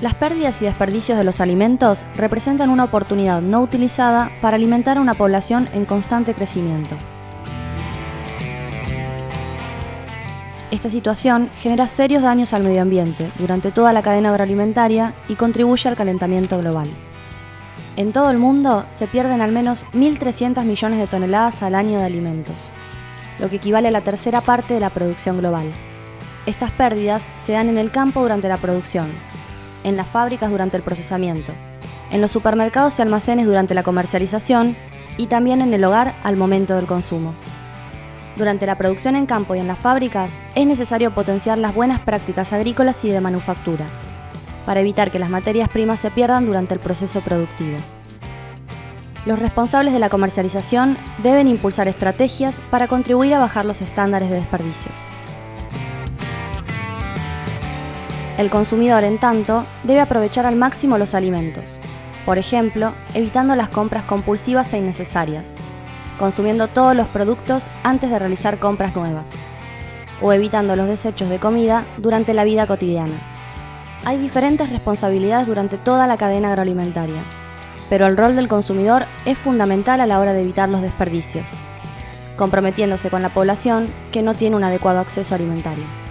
Las pérdidas y desperdicios de los alimentos representan una oportunidad no utilizada para alimentar a una población en constante crecimiento. Esta situación genera serios daños al medio ambiente durante toda la cadena agroalimentaria y contribuye al calentamiento global. En todo el mundo se pierden al menos 1.300 millones de toneladas al año de alimentos, lo que equivale a la tercera parte de la producción global. Estas pérdidas se dan en el campo durante la producción, en las fábricas durante el procesamiento, en los supermercados y almacenes durante la comercialización y también en el hogar al momento del consumo. Durante la producción en campo y en las fábricas es necesario potenciar las buenas prácticas agrícolas y de manufactura, para evitar que las materias primas se pierdan durante el proceso productivo. Los responsables de la comercialización deben impulsar estrategias para contribuir a bajar los estándares de desperdicios. El consumidor, en tanto, debe aprovechar al máximo los alimentos, por ejemplo, evitando las compras compulsivas e innecesarias, consumiendo todos los productos antes de realizar compras nuevas, o evitando los desechos de comida durante la vida cotidiana. Hay diferentes responsabilidades durante toda la cadena agroalimentaria, pero el rol del consumidor es fundamental a la hora de evitar los desperdicios, comprometiéndose con la población que no tiene un adecuado acceso alimentario.